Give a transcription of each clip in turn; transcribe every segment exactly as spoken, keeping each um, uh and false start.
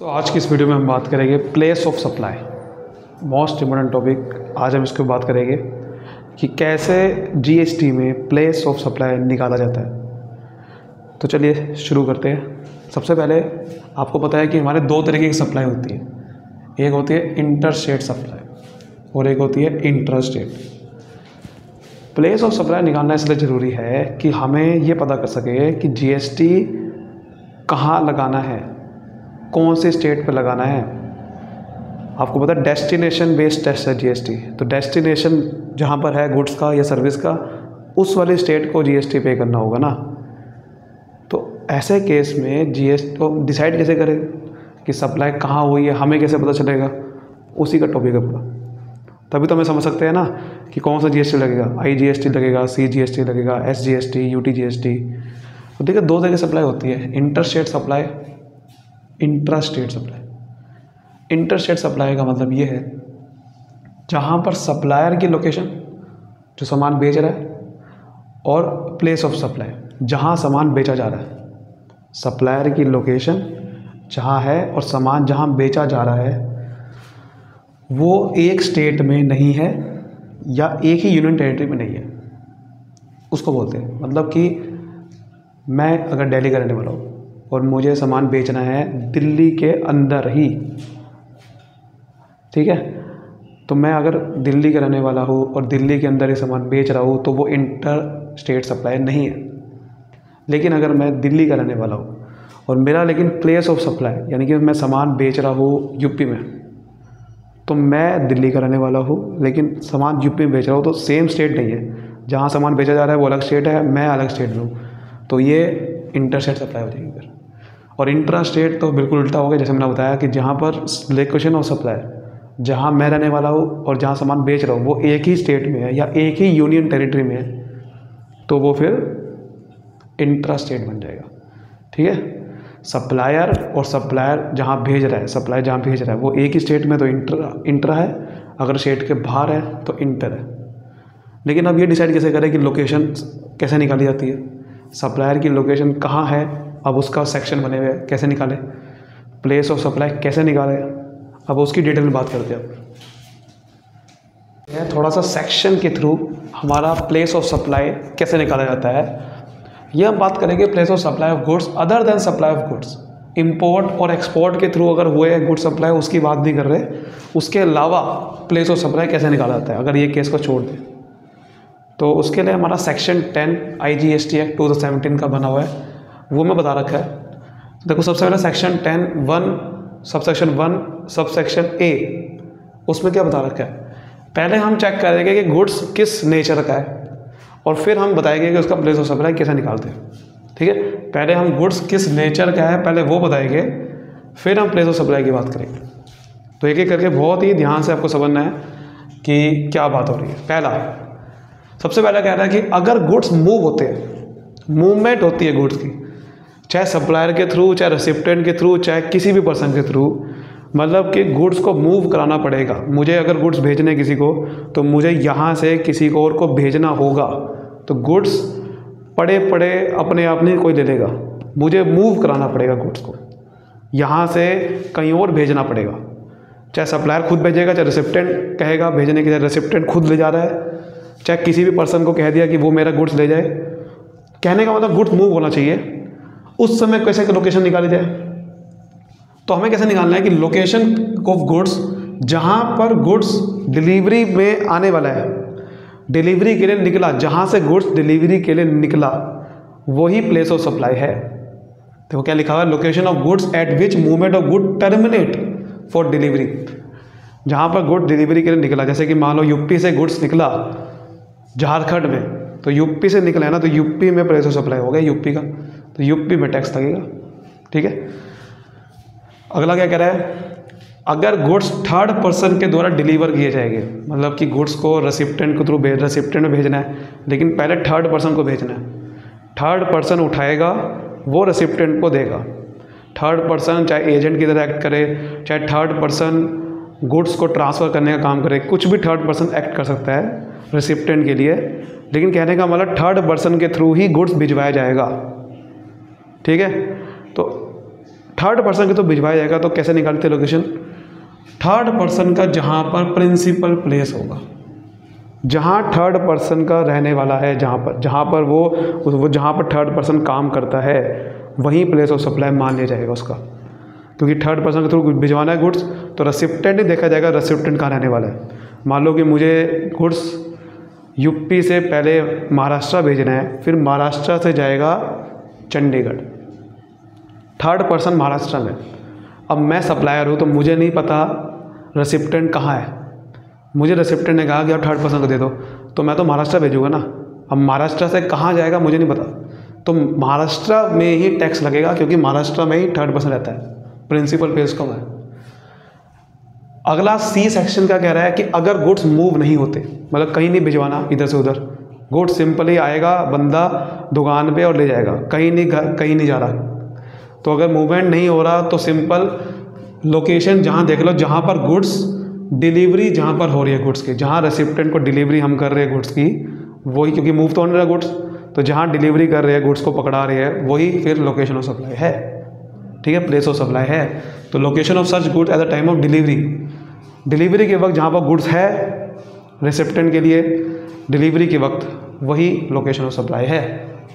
तो आज की इस वीडियो में हम बात करेंगे place of supply, most important topic. आज हम इसको बात करेंगे कि कैसे जीएसटी में प्लेस ऑफ सप्लाई निकाला जाता है। तो चलिए शुरू करते हैं। सबसे पहले आपको पता है कि हमारे दो तरीके की सप्लाई होती है, एक होती है इंटर स्टेट सप्लाई और एक होती है intra state. Place of supply निकालना इसलिए ज़रूरी है कि हमें ये पता कर सके कि जीएसटी कहाँ लगाना है, कौन से स्टेट पे लगाना है। आपको पता है डेस्टिनेशन बेस्ड टेस्ट है जीएसटी, तो डेस्टिनेशन जहाँ पर है गुड्स का या सर्विस का, उस वाले स्टेट को जीएसटी पे करना होगा ना। तो ऐसे केस में जीएसटी को डिसाइड कैसे करें कि सप्लाई कहाँ हुई है, हमें कैसे पता चलेगा, उसी का टॉपिक है पूरा। तभी तो हमें समझ सकते हैं ना कि कौन सा जीएसटी लगेगा, आई जीएसटी लगेगा, सी जीएसटी लगेगा, एस जीएसटी, यूटी जीएसटी। तो देखिए दो तरह की सप्लाई होती है, inter state supply, intra state supply. Inter state supply का मतलब ये है जहाँ पर सप्लायर की लोकेशन जो सामान बेच रहा है और प्लेस ऑफ सप्लाई जहाँ सामान बेचा जा रहा है। सप्लायर की लोकेशन जहाँ है और सामान जहाँ बेचा जा रहा है वो एक स्टेट में नहीं है या एक ही यूनियन टेरिटरी में नहीं है, उसको बोलते हैं। मतलब कि मैं अगर दिल्ली का रहने वाला हूँ और मुझे सामान बेचना है दिल्ली के अंदर ही, ठीक है, तो मैं अगर दिल्ली का रहने वाला हूँ और दिल्ली के अंदर ही सामान बेच रहा हूँ तो वो इंटर स्टेट सप्लाई नहीं है। लेकिन अगर मैं दिल्ली का रहने वाला हूँ और मेरा लेकिन प्लेस ऑफ सप्लाई यानी कि मैं सामान बेच रहा हूँ यूपी में, तो मैं दिल्ली का रहने वाला हूँ लेकिन सामान यूपी में बेच रहा हूँ, तो सेम स्टेट नहीं है। जहाँ सामान बेचा जा रहा है वो अलग स्टेट है, मैं अलग स्टेट में हूँ, तो ये इंटर स्टेट सप्लाई हो जाएगी फिर। और इंट्रा स्टेट तो बिल्कुल उल्टा हो गया, जैसे मैंने बताया कि जहाँ पर लोकेशन ऑफ सप्लाई, जहाँ मैं रहने वाला हूँ और जहाँ सामान बेच रहा हूँ वो एक ही स्टेट में है या एक ही यूनियन टेरिटरी में है, तो वो फिर इंट्रा स्टेट बन जाएगा। ठीक है, सप्लायर और सप्लायर जहाँ भेज रहा है, सप्लायर जहाँ भेज रहा है वो एक ही स्टेट में, तो इंट्रा इंट्रा है। अगर स्टेट के बाहर है तो इंटर है। लेकिन अब ये डिसाइड कैसे करें कि लोकेशन कैसे निकाली जाती है, सप्लायर की लोकेशन कहाँ है, अब उसका सेक्शन बने हुए कैसे निकालें, प्लेस ऑफ सप्लाई कैसे निकालें, अब उसकी डिटेल में बात करते हैं। अब थोड़ा सा सेक्शन के थ्रू हमारा प्लेस ऑफ सप्लाई कैसे निकाला जाता है, यह हम बात करेंगे। Place of supply of goods other than supply of goods, import और एक्सपोर्ट के थ्रू अगर हुए गुड सप्लाई उसकी बात नहीं कर रहे, उसके अलावा प्लेस ऑफ सप्लाई कैसे निकाला जाता है अगर ये केस को छोड़ दें। तो उसके लिए हमारा section ten I G S T act two thousand seventeen का बना हुआ है, वो मैं बता रखा है। देखो सबसे पहले section ten one sub section one sub section A, उसमें क्या बता रखा है, पहले हम चेक करेंगे कि गुड्स किस नेचर का है और फिर हम बताएंगे कि उसका प्लेस ऑफ सप्लाई कैसे निकालते हैं। ठीक है, पहले हम गुड्स किस नेचर का है पहले वो बताएंगे, फिर हम प्लेस ऑफ सप्लाई की बात करेंगे। तो एक एक करके बहुत ही ध्यान से आपको समझना है कि क्या बात हो रही है। पहला सबसे पहला कह रहा है कि अगर गुड्स मूव होते हैं, मूवमेंट होती है गुड्स की, चाहे सप्लायर के थ्रू, चाहे रेसिप्टेंट के थ्रू, चाहे किसी भी पर्सन के थ्रू, मतलब कि गुड्स को मूव कराना पड़ेगा। मुझे अगर गुड्स भेजने किसी को तो मुझे यहाँ से किसी को और को भेजना होगा, तो गुड्स पड़े पड़े अपने आप नहीं कोई ले लेगा, मुझे मूव कराना पड़ेगा गुड्स को, यहाँ से कहीं और भेजना पड़ेगा। चाहे सप्लायर खुद भेजेगा, चाहे रेसिप्टेंट कहेगा भेजने के, चाहे रेसिप्टेंट खुद ले जा रहा है, चाहे किसी भी पर्सन को कह दिया कि वो मेरा गुड्स ले जाए। कहने का मतलब गुड्स मूव होना चाहिए। उस समय कैसे लोकेशन निकाली जाए, तो हमें कैसे निकालना है कि लोकेशन ऑफ गुड्स जहाँ पर गुड्स डिलीवरी में आने वाला है, डिलीवरी के लिए निकला, जहाँ से गुड्स डिलीवरी के लिए निकला वही प्लेस ऑफ सप्लाई है। तो क्या लिखा हुआ है, location of goods at which movement of good terminate for delivery. जहाँ पर गुड डिलीवरी के लिए निकला, जैसे कि मान लो यूपी से गुड्स निकला झारखंड में, तो यूपी से निकला है ना, तो यूपी में प्लेस ऑफ सप्लाई हो गया यूपी का, तो यूपी में टैक्स लगेगा। ठीक है, अगला क्या कह रहा है, अगर गुड्स थर्ड पर्सन के द्वारा डिलीवर किए जाएंगे, मतलब कि गुड्स को रेसिप्टेंट के थ्रू भेज रेसिप्टेंट में भेजना है, लेकिन पहले थर्ड पर्सन को भेजना है। थर्ड पर्सन उठाएगा, वो रेसिप्टेंट को देगा। थर्ड पर्सन चाहे एजेंट की तरह एक्ट करे, चाहे थर्ड पर्सन गुड्स को ट्रांसफ़र करने का काम करे, कुछ भी थर्ड पर्सन एक्ट कर सकता है रेसिप्टेंट के लिए, लेकिन कहने का मतलब थर्ड पर्सन के थ्रू ही गुड्स भिजवाया जाएगा। ठीक है, तो थर्ड पर्सन के तो भिजवाया जाएगा, तो कैसे निकालते लोकेशन? थर्ड पर्सन का जहाँ पर प्रिंसिपल प्लेस होगा, जहाँ थर्ड पर्सन का रहने वाला है, जहाँ पर जहाँ पर वो वो जहाँ पर थर्ड पर्सन काम करता है, वहीं प्लेस ऑफ सप्लाई मान लिया जाएगा उसका। क्योंकि थर्ड पर्सन के थ्रू भिजवाना है गुड्स, तो रेसिप्टेंट ही देखा जाएगा रेसिप्टेंट कहाँ रहने वाला है। मान लो कि मुझे गुड्स यूपी से पहले महाराष्ट्र भेजना है, फिर महाराष्ट्र से जाएगा चंडीगढ़, थर्ड पर्सन महाराष्ट्र में। अब मैं सप्लायर हूँ तो मुझे नहीं पता रेसिप्टेंट कहाँ है, मुझे रेसिप्टेंट ने कहा कि आप थर्ड पर्सन को दे दो, तो मैं तो महाराष्ट्र भेजूँगा ना। अब महाराष्ट्र से कहाँ जाएगा मुझे नहीं पता, तो महाराष्ट्र में ही टैक्स लगेगा, क्योंकि महाराष्ट्र में ही थर्ड पर्सन रहता है, प्रिंसिपल प्लेस कम है। अगला सी सेक्शन का कह रहा है कि अगर गुड्स मूव नहीं होते, मतलब कहीं नहीं भिजवाना इधर से उधर, गुड्स सिंपली आएगा, बंदा दुकान पे और ले जाएगा, कहीं नहीं कहीं नहीं जा रहा, तो अगर मूवमेंट नहीं हो रहा तो सिंपल लोकेशन जहाँ देख लो, जहाँ पर गुड्स डिलीवरी जहाँ पर हो रही है गुड्स की, जहाँ रेसिप्टेंट को डिलीवरी हम कर रहे हैं गुड्स की, वही, क्योंकि मूव तो नहीं रहा गुड्स, तो जहाँ डिलीवरी कर रहे हैं गुड्स को पकड़ा रहे हैं, वही फिर लोकेशन ऑफ सप्लाई है। ठीक है, प्लेस ऑफ सप्लाई है। तो location of such good at the time of delivery, delivery के वक्त जहाँ पर गुड्स है रेसिप्टेंट के लिए, डिलीवरी के वक्त वही लोकेशन ऑफ सप्लाई है।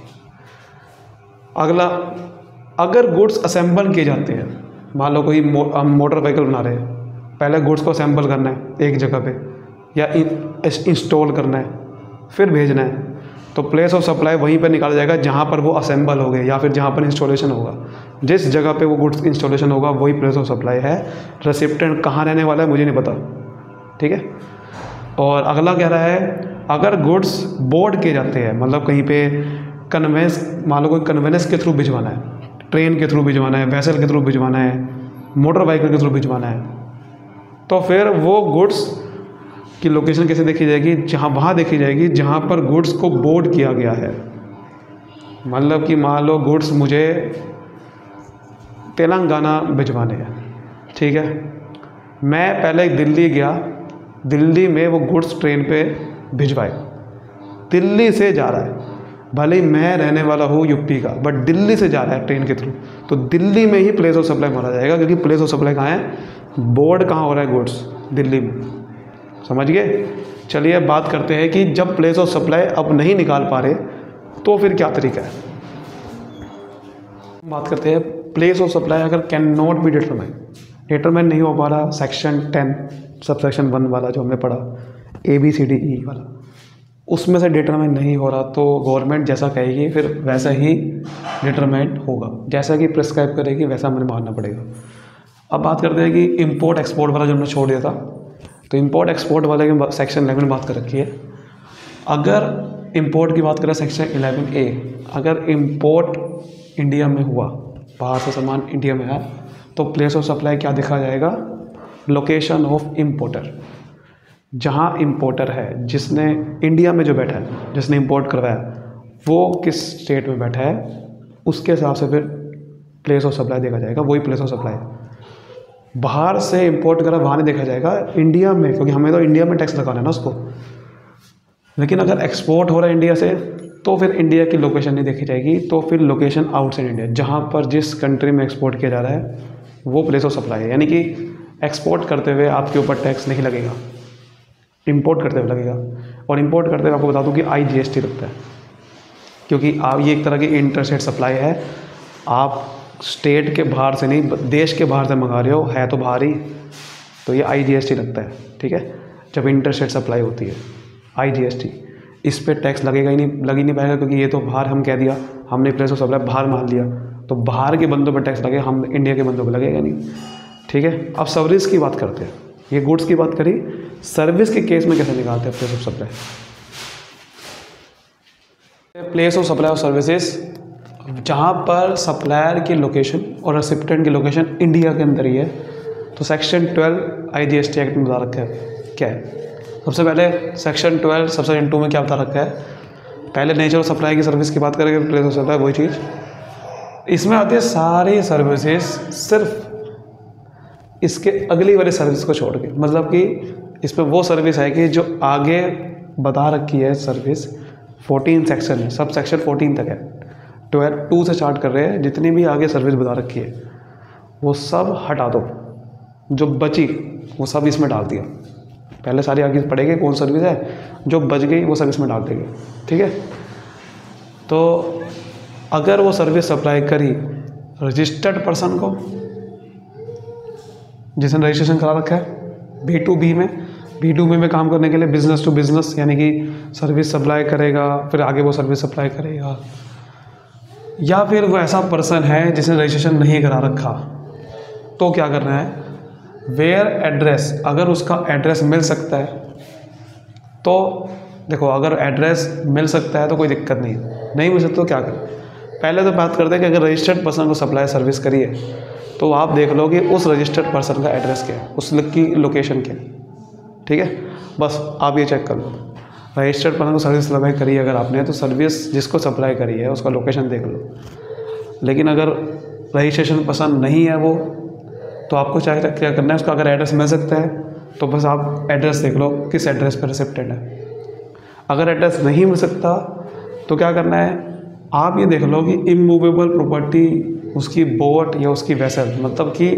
अगला, अगर गुड्स असेंबल किए जाते हैं, मान लो कोई मो, हम मोटर व्हीकल बना रहे हैं, पहले गुड्स को असेंबल करना है एक जगह पे, या इंस्टॉल करना है, फिर भेजना है, तो प्लेस ऑफ सप्लाई वहीं पर निकाला जाएगा जहाँ पर वो असेंबल हो गए, या फिर जहाँ पर इंस्टॉलेशन होगा। जिस जगह पे वो गुड्स इंस्टॉलेशन होगा वही प्लेस ऑफ सप्लाई है। रेसिप्टेंट कहाँ रहने वाला है मुझे नहीं पता। ठीक है, और अगला कह रहा है अगर गुड्स बोर्ड किए जाते हैं, मतलब कहीं पे कन्वेंस, मान लो कोई कन्वेंस के थ्रू भिजवाना है, ट्रेन के थ्रू भिजवाना है, वैसल के थ्रू भिजवाना है, मोटर व्हीकल के थ्रू भिजवाना है, तो फिर वो गुड्स की लोकेशन कैसे देखी जाएगी? जहाँ वहाँ देखी जाएगी जहाँ पर गुड्स को बोर्ड किया गया है। मतलब कि मान लो गुड्स मुझे तेलंगाना भिजवाने हैं, ठीक है, मैं पहले दिल्ली गया, दिल्ली में वो गुड्स ट्रेन पे भिजवाए, दिल्ली से जा रहा है, भले ही मैं रहने वाला हूँ यूपी का, बट दिल्ली से जा रहा है ट्रेन के थ्रू, तो दिल्ली में ही प्लेस ऑफ सप्लाई माना जाएगा, क्योंकि प्लेस ऑफ सप्लाई कहाँ है? बोर्ड कहाँ हो रहा है? गुड्स दिल्ली में। समझ गए? चलिए अब बात करते हैं कि जब प्लेस ऑफ सप्लाई अब नहीं निकाल पा रहे तो फिर क्या तरीका है। बात करते हैं प्लेस ऑफ सप्लाई अगर can not be determine, determine नहीं हो पा रहा, section ten sub section one वाला जो हमने पढ़ा, A B C D E वाला, उसमें से डिटरमाइन नहीं हो रहा, तो गवर्नमेंट जैसा कहेगी फिर वैसा ही डिटरमाइन होगा, जैसा कि प्रिस्क्राइब करेगी वैसा हमें मानना पड़ेगा। अब बात करते हैं कि इंपोर्ट एक्सपोर्ट वाला जो हमने छोड़ दिया था, तो इंपोर्ट एक्सपोर्ट वाले के सेक्शन इलेवन में बात कर रखी है। अगर इंपोर्ट की बात करें सेक्शन इलेवन ए, अगर इंपोर्ट इंडिया में हुआ, बाहर से सामान इंडिया में है, तो प्लेस ऑफ सप्लाई क्या देखा जाएगा? लोकेशन ऑफ इंपोर्टर, जहाँ इंपोर्टर है, जिसने इंडिया में जो बैठा है, जिसने इंपोर्ट करवाया, वो किस स्टेट में बैठा है, उसके हिसाब से फिर प्लेस ऑफ सप्लाई देखा जाएगा, वही प्लेस ऑफ सप्लाई है। बाहर से इंपोर्ट करा वहाँ नहीं देखा जाएगा, इंडिया में, क्योंकि हमें तो इंडिया में टैक्स लगाना है ना उसको। लेकिन अगर एक्सपोर्ट हो रहा है इंडिया से, तो फिर इंडिया की लोकेशन नहीं देखी जाएगी, तो फिर लोकेशन आउटसाइड इंडिया, जहाँ पर जिस कंट्री में एक्सपोर्ट किया जा रहा है वो प्लेस ऑफ सप्लाई है। यानी कि एक्सपोर्ट करते हुए आपके ऊपर टैक्स नहीं लगेगा, इंपोर्ट करते हुए लगेगा। और इंपोर्ट करते हुए आपको बता दूँ कि आई जी एस टी लगता है, क्योंकि आप ये एक तरह की इंटर स्टेट सप्लाई है, आप स्टेट के बाहर से नहीं, देश के बाहर से मंगा रहे हो, है तो बाहर ही, तो ये आई जी एस टी लगता है। ठीक है, जब इंटर स्टेट सप्लाई होती है आई जी एस टी, इस पर टैक्स लगेगा ही नहीं, लग ही नहीं पाएगा, क्योंकि ये तो बाहर हम कह दिया, हमने प्लेस ऑफ सप्लाई बाहर मान लिया, तो बाहर के बंदों पर टैक्स लगेगा, हम इंडिया के बंदों पर लगेगा नहीं। ठीक है, अब सर्विस की बात करते हैं, ये गुड्स की बात करी, सर्विस के केस में कैसे निकालते हैं place of supply? Place of supply of services, जहाँ पर सप्लायर की लोकेशन और रेसिप्टेंट की लोकेशन इंडिया के अंदर ही है, तो section twelve I G S T act में बता रखा है क्या है। सबसे पहले सेक्शन ट्वेल्व सेक्शन टू में क्या बता रखा है? पहले नेचर ऑफ सप्लाई की सर्विस की बात करेंगे, प्लेस ऑफ सप्लाई वही चीज़, इसमें आती है सारी सर्विसेज सिर्फ इसके अगली वाली सर्विस को छोड़ के, मतलब कि इसमें वो सर्विस है कि जो आगे बता रखी है सर्विस फोर्टीन सेक्शन है, सब सेक्शन फोर्टीन तक है, ट्वेल्व टू से स्टार्ट कर रहे हैं, जितनी भी आगे सर्विस बता रखी है वो सब हटा दो, जो बची वो सब इसमें डाल दिया। पहले सारी आगे पढ़ेंगे कौन सर्विस है, जो बच गई वो सब इसमें डाल देंगे, ठीक है। तो अगर वो सर्विस सप्लाई करी रजिस्टर्ड पर्सन को, जिसने रजिस्ट्रेशन करा रखा है बी टू बी में, बी टू बी में काम करने के लिए बिजनेस टू बिजनेस, यानी कि सर्विस सप्लाई करेगा, फिर आगे वो सर्विस सप्लाई करेगा। या फिर वो ऐसा पर्सन है जिसने रजिस्ट्रेशन नहीं करा रखा, तो क्या करना है, वेयर एड्रेस, अगर उसका एड्रेस मिल सकता है तो देखो, अगर एड्रेस मिल सकता है तो कोई दिक्कत नहीं, नहीं मिल सकता तो क्या करें। पहले तो बात करते हैं कि अगर रजिस्टर्ड पर्सन को सप्लाई सर्विस करिए तो आप देख लो कि उस रजिस्टर्ड पर्सन का एड्रेस क्या है, उसकी लोकेशन क्या है, ठीक है। बस आप ये चेक कर लो, रजिस्टर्ड पर्सन को सर्विस सप्लाई करी है अगर आपने, तो सर्विस जिसको सप्लाई करी है उसका लोकेशन देख लो। लेकिन अगर रजिस्ट्रेशन पसंद नहीं है वो, तो आपको चाहे क्या करना है, उसका अगर एड्रेस मिल सकता है तो बस आप एड्रेस देख लो किस एड्रेस पर रिसिप्टेड है। अगर एड्रेस नहीं मिल सकता तो क्या करना है, आप ये देख लो कि इमूवेबल प्रॉपर्टी, उसकी बोट या उसकी वेसल, मतलब कि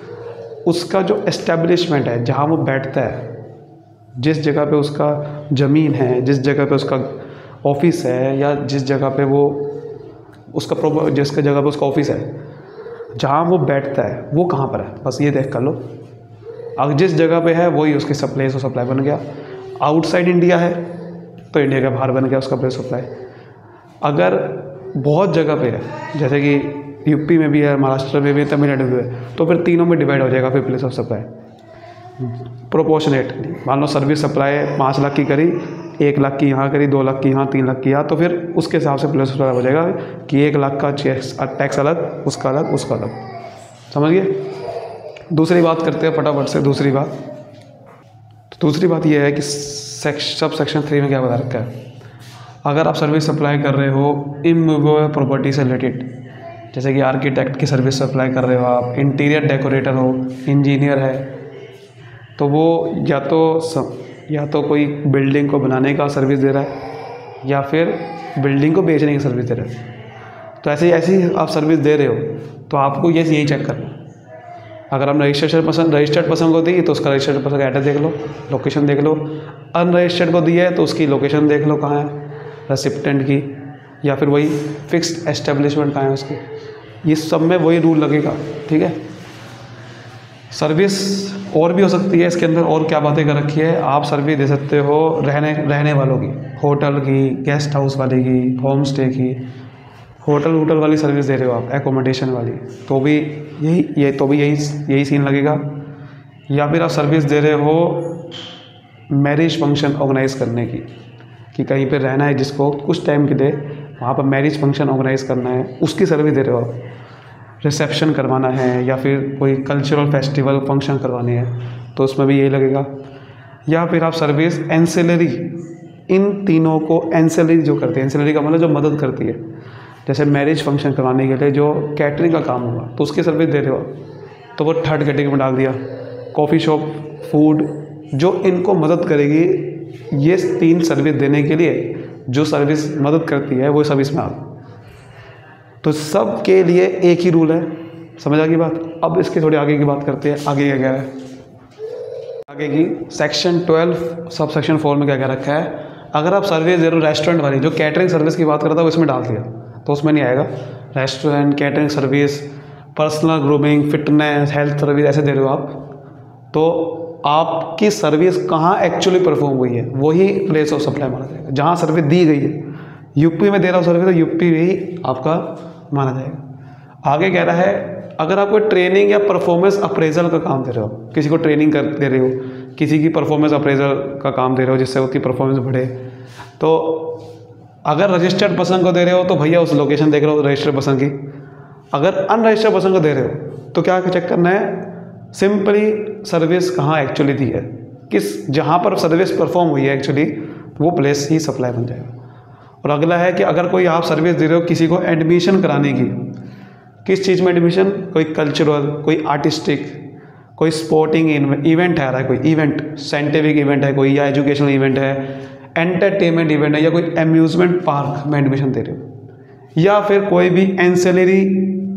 उसका जो एस्टेब्लिशमेंट है, जहाँ वो बैठता है, जिस जगह पे उसका ज़मीन है, जिस जगह पे उसका ऑफिस है, या जिस जगह पे वो उसका प्रॉपर जिसका जगह पे उसका ऑफिस है, जहाँ वो बैठता है वो कहाँ पर है, बस ये देख कर लो। अगर जिस जगह पे है वही उसकी प्लेस ऑफ सप्लाई बन गया। आउटसाइड इंडिया है तो इंडिया के बाहर बन गया उसका प्लेस ऑफ सप्लाई। अगर बहुत जगह पे है, जैसे कि यूपी में भी है, महाराष्ट्र में भी है, तमिलनाडु में भी है, तो फिर तीनों में डिवाइड हो जाएगा फिर प्लेस ऑफ सप्लाई प्रोपोर्शनेटली। मान लो सर्विस सप्लाई पाँच लाख की करी, एक लाख की यहाँ करी, दो लाख की यहाँ, तीन लाख की यहाँ, तो फिर उसके हिसाब से प्लेस ऑफ सप्लाई हो जाएगा कि एक लाख का टैक्स अलग, उसका अलग, उसका अलग, समझ गए। दूसरी बात करते हैं फटाफट से। दूसरी बात तो दूसरी बात यह है कि सेक्श सब सेक्शन थ्री में क्या बता रखा है, अगर आप सर्विस सप्लाई कर रहे हो इमूवेबल प्रॉपर्टी से रिलेटेड, जैसे कि आर्किटेक्ट की सर्विस सप्लाई कर रहे हो आप, इंटीरियर डेकोरेटर हो, इंजीनियर है, तो वो या तो सब, या तो कोई बिल्डिंग को बनाने का सर्विस दे रहा है या फिर बिल्डिंग को बेचने की सर्विस दे रहा है। तो ऐसे ही ऐसी आप सर्विस दे रहे हो तो आपको ये यही चेक करना है। अगर हम रजिस्ट्रेशन पसंद रजिस्टर्ड पर्सन को दी तो उसका रजिस्टर्ड पर्सन का एड्रेस देख लो, लोकेशन देख लो। अनरजिस्टर्ड को दिया है तो उसकी लोकेशन देख लो कहाँ है रेसिप्टेंट की, या फिर वही फिक्स्ड एस्टेब्लिशमेंट कहाँ है उसकी। ये सब में वही रूल लगेगा, ठीक है। सर्विस और भी हो सकती है इसके अंदर, और क्या बातें कर रखी है, आप सर्विस दे सकते हो रहने रहने वालों की, होटल की, गेस्ट हाउस वाले की, होम स्टे की, होटल वोटल वाली सर्विस दे रहे हो आप, एकोमोडेशन वाली, तो भी यही ये तो भी यही यही सीन लगेगा। या फिर आप सर्विस दे रहे हो मैरिज फंक्शन ऑर्गेनाइज करने की, कि कहीं पे रहना है जिसको कुछ टाइम के लिए, वहाँ पर मैरिज फंक्शन ऑर्गेनाइज करना है, उसकी सर्विस दे रहे हो आप। रिसेप्शन करवाना है या फिर कोई कल्चरल फेस्टिवल फंक्शन करवाने हैं तो उसमें भी यही लगेगा। या फिर आप सर्विस एंसेलरी, इन तीनों को एंसेलरी जो करते हैं, एंसेलरी का मतलब जो मदद करती है, जैसे मैरिज फंक्शन करवाने के लिए जो कैटरिंग का काम होगा तो उसकी सर्विस दे रहे हो, तो वो थर्ड कैटेगरी में डाल दिया। कॉफ़ी शॉप, फूड, जो इनको मदद करेगी, ये तीन सर्विस देने के लिए जो सर्विस मदद करती है वो सब इसमें आ। तो सब के लिए एक ही रूल है, समझ आ गई बात। अब इसके थोड़ी आगे की बात करते हैं, आगे क्या क्या है आगे की। Section twelve sub section four में क्या क्या रखा है, अगर आप सर्विस दे रहे हो रेस्टोरेंट वाली, जो कैटरिंग सर्विस की बात कर रहा था वो इसमें डाल दिया तो उसमें नहीं आएगा। Restaurant, catering service, personal grooming, fitness, health service ऐसे दे रहे हो आप, तो आपकी सर्विस कहाँ एक्चुअली परफॉर्म हुई है वही प्लेस ऑफ सप्लाई माना जाएगा। जहाँ सर्विस दी गई है, यूपी में दे रहा हूँ सर्विस तो यूपी ही आपका माना जाएगा। आगे कह रहा है अगर आप कोई ट्रेनिंग या परफॉर्मेंस अप्रेजल का काम दे रहे हो, किसी को ट्रेनिंग कर दे रहे हो, किसी की परफॉर्मेंस अप्रेजल का काम दे रहे हो जिससे उसकी परफॉर्मेंस बढ़े, तो अगर रजिस्टर्ड पर्सन को दे रहे हो तो भैया उस लोकेशन देख रहे हो रजिस्टर्ड पर्सन की। अगर अनरजिस्टर्ड पर्सन को दे रहे हो तो क्या चेक करना है, सिंपली सर्विस कहाँ एक्चुअली दी है, किस जहाँ पर सर्विस परफॉर्म हुई है एक्चुअली वो प्लेस ही सप्लाई बन जाएगा। और अगला है कि अगर कोई आप सर्विस दे रहे हो किसी को एडमिशन कराने की, किस चीज़ में एडमिशन, कोई कल्चरल, कोई आर्टिस्टिक, कोई स्पोर्टिंग इवेंट है रहा है, कोई इवेंट, साइंटिफिक इवेंट है कोई, या एजुकेशनल इवेंट है, एंटरटेनमेंट इवेंट है, या कोई एम्यूजमेंट पार्क में एडमिशन दे रहे हो, या फिर कोई भी एंसेलरी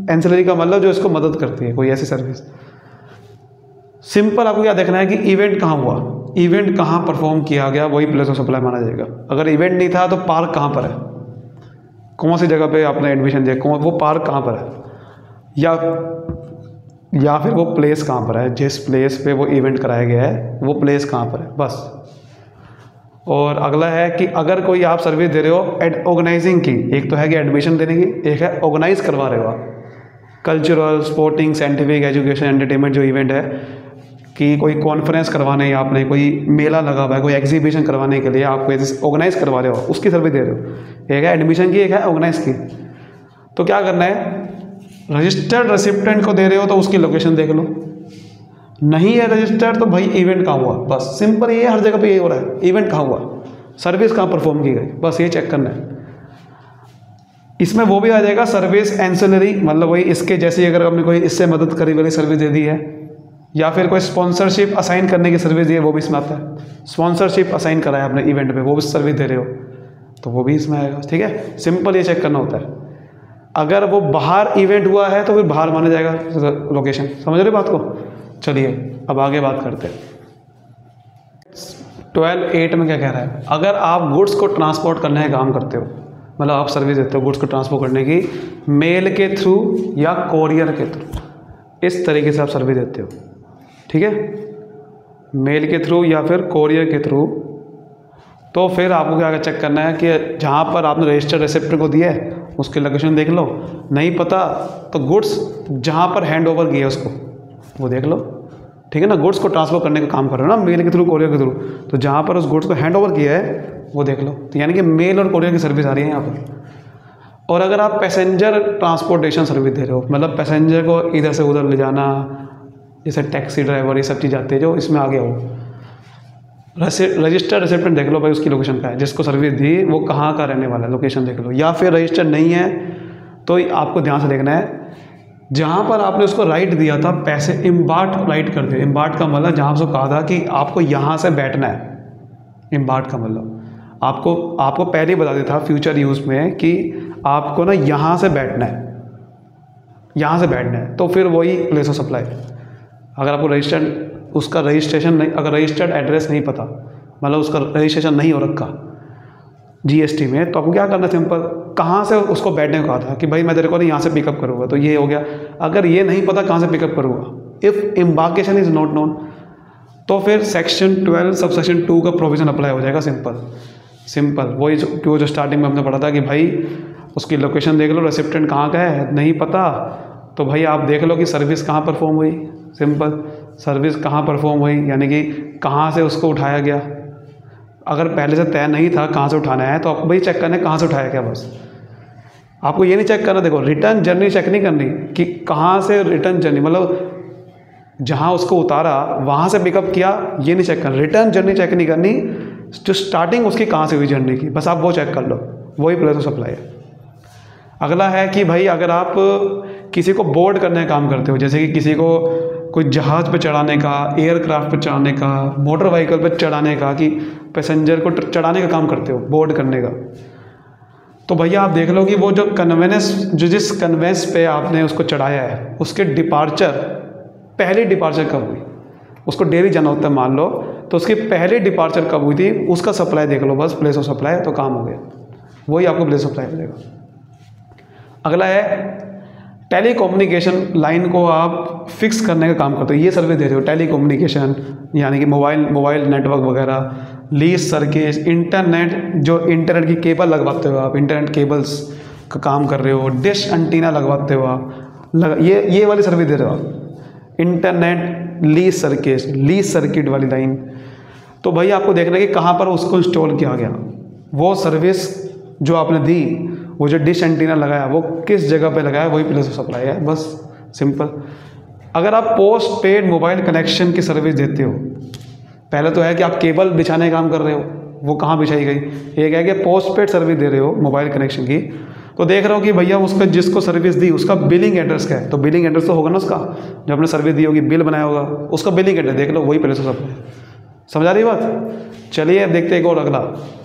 एंसिलरी का मतलब जो इसको मदद करती है, कोई ऐसी सर्विस। सिंपल आपको क्या देखना है कि इवेंट कहाँ हुआ, इवेंट कहाँ परफॉर्म किया गया, वही प्लेस ऑफ सप्लाई माना जाएगा। अगर इवेंट नहीं था तो पार्क कहाँ पर है, कौन सी जगह पे आपने एडमिशन दिया, कौन वो पार्क कहाँ पर है, या या फिर वो प्लेस कहाँ पर है, जिस प्लेस पे वो इवेंट कराया गया है वो प्लेस कहाँ पर है, बस। और अगला है कि अगर कोई आप सर्विस दे रहे हो एड ऑर्गेनाइजिंग की, एक तो है कि एडमिशन देने की, एक है ऑर्गेनाइज करवा रहे हो आप cultural, sporting, scientific, education, entertainment जो इवेंट है, कि कोई कॉन्फ्रेंस करवाने या आपने कोई मेला लगा हुआ है, कोई एग्जीबिशन करवाने के लिए आप कोई ऑर्गेनाइज करवा रहे हो, उसकी सर्विस दे रहे हो। एक है एडमिशन की, एक है ऑर्गेनाइज की। तो क्या करना है, रजिस्टर्ड रेसिप्टेंट को दे रहे हो तो उसकी लोकेशन देख लो, नहीं है रजिस्टर्ड तो भाई इवेंट कहाँ हुआ, बस सिंपल। ये हर जगह पे यही हो रहा है, इवेंट कहाँ हुआ, सर्विस कहाँ परफॉर्म की गई, बस ये चेक करना है। इसमें वो भी आ जाएगा सर्विस एंसिलरी, मतलब वही इसके जैसे अगर आपने कोई इससे मदद करी वाली सर्विस दे दी है, या फिर कोई स्पॉन्सरशिप असाइन करने की सर्विस दी है, वो भी इसमें आता है। स्पॉन्सरशिप असाइन करा है आपने इवेंट पे, वो भी सर्विस दे रहे हो तो वो भी इसमें आएगा। ठीक है, सिंपल ये चेक करना होता है। अगर वो बाहर इवेंट हुआ है तो फिर बाहर माना जाएगा लोकेशन। समझ रहे बात को? चलिए अब आगे बात करते हैं। ट्वेल्व एट में क्या कह रहा है, अगर आप गुड्स को ट्रांसपोर्ट करने का काम करते हो, मतलब आप सर्विस देते हो गुड्स को ट्रांसपोर्ट करने की, मेल के थ्रू या कोरियर के थ्रू, इस तरीके से आप सर्विस देते हो, ठीक है, मेल के थ्रू या फिर कोरियर के थ्रू, तो फिर आपको क्या चेक करना है कि जहाँ पर आपने रजिस्टर्ड रिसिप्ट को दिया है उसकी लोकेशन देख लो। नहीं पता तो गुड्स जहाँ पर हैंड ओवर किया है उसको वो देख लो, ठीक है ना। गुड्स को ट्रांसफर करने का काम कर रहे हो ना, मेल के थ्रू, कोरियर के थ्रू, तो जहाँ पर उस गुड्स को हैंड ओवर किया है वो देख लो। तो यानी कि मेल और कोरियर की सर्विस आ रही है यहाँ पर। और अगर आप पैसेंजर ट्रांसपोर्टेशन सर्विस दे रहे हो, मतलब पैसेंजर को इधर से उधर ले जाना, जैसे टैक्सी ड्राइवर, ये सब चीज़ आती है जो इसमें आ गया हो, रजिस्टर्ड रिसिप्टेंट देख लो भाई उसकी लोकेशन का है, जिसको सर्विस दी वो कहाँ का रहने वाला है, लोकेशन देख लो। या फिर रजिस्टर्ड नहीं है तो आपको ध्यान से देखना है, जहाँ पर आपने उसको राइट दिया था पैसे इम्बार्ट राइट कर दे। इम्बार्ट का मतलब जहाँ उसको कहा था कि आपको यहाँ से बैठना है, इम्बार्ट का मतलब आपको आपको पहले ही बता दिया था फ्यूचर यूज़ में कि आपको ना यहाँ से बैठना है, यहाँ से बैठना है, तो फिर वही प्लेस ऑफ सप्लाई। अगर आपको रजिस्टर्ड उसका रजिस्ट्रेशन नहीं, अगर रजिस्टर्ड एड्रेस नहीं पता, मतलब उसका रजिस्ट्रेशन नहीं हो रखा जीएसटी में, तो आपको क्या करना, सिंपल कहाँ से उसको बैठने को कहा था कि भाई मैं तेरे को नहीं यहाँ से पिकअप करूँगा, तो ये हो गया। अगर ये नहीं पता कहाँ से पिकअप करूँगा, if embarkation is not known, तो फिर section twelve sub section two का प्रोविज़न अप्लाई हो जाएगा। सिंपल सिंपल वही जो जो स्टार्टिंग में हमने पढ़ा था कि भाई उसकी लोकेशन देख लो, रेसिप्टेंट कहाँ का है, नहीं पता तो भाई आप देख लो कि सर्विस कहाँ परफॉर्म हुई। सिंपल, सर्विस कहाँ परफॉर्म हुई यानी कि कहाँ से उसको उठाया गया। अगर पहले से तय नहीं था कहाँ से उठाना है तो आपको भाई चेक करना है कहाँ से उठाया गया। बस आपको ये नहीं चेक करना, देखो रिटर्न जर्नी चेक नहीं करनी कि कहाँ से रिटर्न जर्नी, मतलब जहाँ उसको उतारा वहाँ से पिकअप किया, ये नहीं चेक करना। रिटर्न जर्नी चेक नहीं करनी, जो स्टार्टिंग उसकी कहाँ से हुई जर्नी की, बस आप वो चेक कर लो, वही प्लेस ऑफ सप्लाई है। अगला है कि भाई अगर आप किसी को बोर्ड करने का काम करते हो, जैसे कि किसी को कोई जहाज़ पे चढ़ाने का, एयरक्राफ्ट पे चढ़ाने का, मोटर व्हीकल पे चढ़ाने का, कि पैसेंजर को चढ़ाने का काम करते हो, बोर्ड करने का, तो भैया आप देख लो कि वो जो कन्वेंस जो जिस कन्वेंस पे आपने उसको चढ़ाया है उसके डिपार्चर, पहली डिपार्चर कब हुई, उसको डेली जाना होता है मान लो, तो उसकी पहली डिपार्चर कब हुई थी उसका सप्लाई देख लो, बस प्लेस ऑफ सप्लाई, तो काम हो गया, वही आपको प्लेस ऑफ सप्लाई मिलेगा। अगला है टेली कम्युनिकेशन लाइन को आप फिक्स करने का काम करते हो, ये सर्विस दे रहे हो टेली कम्युनिकेशन, यानी कि मोबाइल मोबाइल नेटवर्क वगैरह, लीज सर्किट, इंटरनेट, जो इंटरनेट की केबल लगवाते हो आप, इंटरनेट केबल्स का काम कर रहे हो, डिश एंटीना लगवाते हो आप, लग, ये ये वाली सर्विस दे रहे हो आप, internet lease circuit, lease circuit वाली लाइन। तो भाई आपको देखना है कि कहाँ पर उसको इंस्टॉल किया गया, वो सर्विस जो आपने दी, वो जो डिश एंटीना लगाया वो किस जगह पे लगाया, वही प्लेस ऑफ सप्लाई है, बस सिंपल। अगर आप पोस्ट पेड मोबाइल कनेक्शन की सर्विस देते हो, पहले तो है कि आप केबल बिछाने का काम कर रहे हो, वो कहाँ बिछाई गई, एक है कि पोस्ट पेड सर्विस दे रहे हो मोबाइल कनेक्शन की, तो देख रहे हो कि भैया उसका जिसको सर्विस दी उसका बिलिंग एड्रेस क्या है, तो बिलिंग एड्रेस तो होगा ना उसका, जो आपने सर्विस दी होगी, बिल बनाया होगा, उसका बिलिंग एड्रेस देख लो, वही प्लेस ऑफ सप्लाई। समझ आ रही बात? चलिए अब देखते हैं एक और अगला,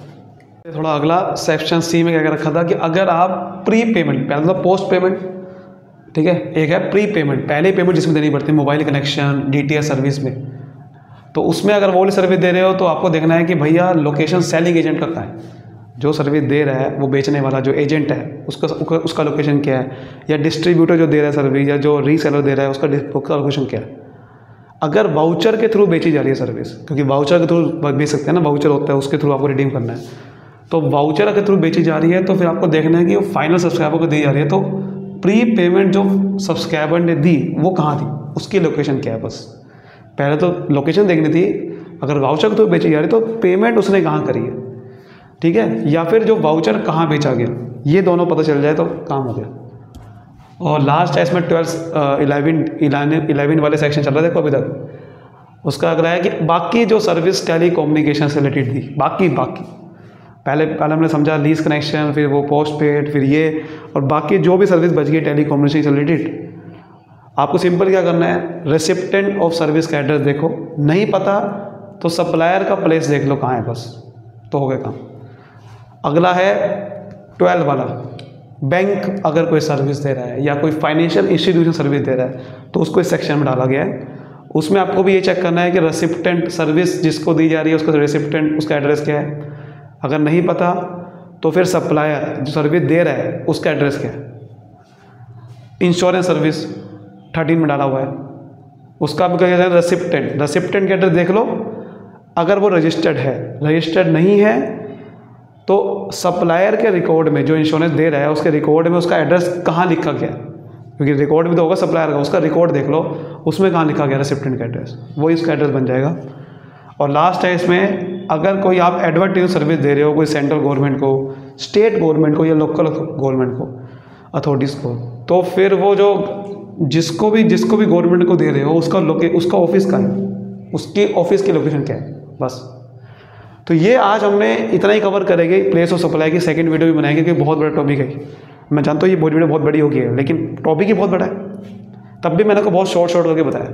थोड़ा अगला सेक्शन सी में क्या क्या रखा था कि अगर आप प्री पेमेंट, पहले तो पोस्ट पेमेंट, ठीक है। एक है प्री पेमेंट, पहले पेमेंट जिसमें देनी पड़ती है, मोबाइल कनेक्शन, डीटीएच सर्विस में। तो उसमें अगर वो वाली सर्विस दे रहे हो तो आपको देखना है कि भैया लोकेशन सेलिंग एजेंट का कहाँ है, जो सर्विस दे रहा है वो बेचने वाला जो एजेंट है उसका उसका लोकेशन क्या है, या डिस्ट्रीब्यूटर जो दे रहा है सर्विस, या जो रीसेलर दे रहा है उसका उसका लोकेशन क्या है। अगर वाउचर के थ्रू बेची जा रही है सर्विस, क्योंकि वाउचर के थ्रू बेच सकते हैं ना, वाउचर होता है उसके थ्रू आपको रिडीम करना है, तो वाउचर के थ्रू बेची जा रही है तो फिर आपको देखना है कि वो फाइनल सब्सक्राइबर को दी जा रही है, तो प्री पेमेंट जो सब्सक्राइबर ने दी वो कहाँ थी, उसकी लोकेशन क्या है। बस पहले तो लोकेशन देखनी थी, अगर वाउचर के थ्रू बेची जा रही है तो पेमेंट उसने कहाँ करी है, ठीक है, या फिर जो वाउचर कहाँ बेचा गया, ये दोनों पता चल जाए तो काम हो गया। और लास्ट है इसमें ट्वेल्थ इलेवन इलेवन वाले सेक्शन चल रहा है देखो अभी तक। उसका अगला है कि बाकी जो सर्विस टेली कम्युनिकेशन से रिलेटेड थी, बाकी बाकी पहले पहले हमने समझा लीज कनेक्शन, फिर वो पोस्ट पेड, फिर ये, और बाकी जो भी सर्विस बच गई टेली कम्युनिकेशन से रिलेटेड, आपको सिंपल क्या करना है, रेसिप्टेंट ऑफ सर्विस का एड्रेस देखो, नहीं पता तो सप्लायर का प्लेस देख लो कहाँ है, बस तो हो गया काम। अगला है ट्वेल्व वाला, बैंक अगर कोई सर्विस दे रहा है या कोई फाइनेंशियल इंस्टीट्यूशन सर्विस दे रहा है तो उसको इस सेक्शन में डाला गया है। उसमें आपको भी ये चेक करना है कि रेसिप्टेंट सर्विस जिसको दी जा रही है उसका रेसिप्टेंट उसका एड्रेस क्या है। अगर नहीं पता तो फिर सप्लायर जो सर्विस दे रहा है उसका एड्रेस क्या है। इंश्योरेंस सर्विस थर्टीन में डाला हुआ है, उसका भी क्या है रेसिप्टेंट, रेसिप्टेंट का एड्रेस देख लो। अगर वो रजिस्टर्ड है, रजिस्टर्ड नहीं है तो सप्लायर के रिकॉर्ड में जो इंश्योरेंस दे रहा है उसके रिकॉर्ड में उसका एड्रेस कहाँ लिखा गया, क्योंकि रिकॉर्ड भी तो होगा सप्लायर का, उसका रिकॉर्ड देख लो उसमें कहाँ लिखा गया रेसिप्टेंट का एड्रेस, वही उसका एड्रेस बन जाएगा। और लास्ट है इसमें, अगर कोई आप एडवर्टाइज सर्विस दे रहे हो कोई सेंट्रल गवर्नमेंट को, स्टेट गवर्नमेंट को या लोकल गवर्नमेंट को, अथॉरिटीज़ को, तो फिर वो जो जिसको भी जिसको भी गवर्नमेंट को दे रहे हो उसका लोके उसका ऑफिस का है, उसकी ऑफिस की लोकेशन क्या है, बस। तो ये आज हमने इतना ही कवर करेंगे। प्लेस ऑफ सप्लाई की सेकंड वीडियो भी बनाएंगे क्योंकि बहुत बड़ा टॉपिक है। मैं जानता हूँ ये वीडियो बहुत बड़ी होगी है, लेकिन टॉपिक ही बहुत बड़ा है, तब भी मैंने को बहुत शॉर्ट शॉर्ट करके बताया,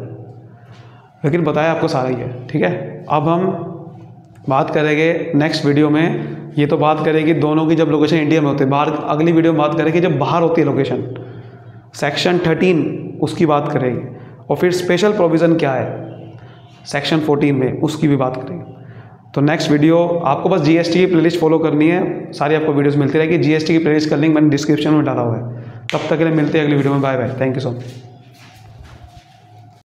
लेकिन बताया आपको सारा ही है, ठीक है। अब हम बात करेंगे नेक्स्ट वीडियो में, ये तो बात करेंगे दोनों की जब लोकेशन इंडिया में होते हैं, बाहर अगली वीडियो में बात करेंगे जब बाहर होती है लोकेशन, सेक्शन थर्टीन उसकी बात करेंगे, और फिर स्पेशल प्रोविज़न क्या है सेक्शन फोर्टीन में उसकी भी बात करेंगे। तो नेक्स्ट वीडियो आपको बस जीएसटी की प्लेलिस्ट फॉलो करनी है, सारी आपको वीडियोस मिलती रहेगी। जीएसटी की प्लेलिस्ट का लिंक मैंने डिस्क्रिप्शन में डाला हुआ है। तब तक के लिए मिलते हैं अगली वीडियो में, bye bye, thank you so much.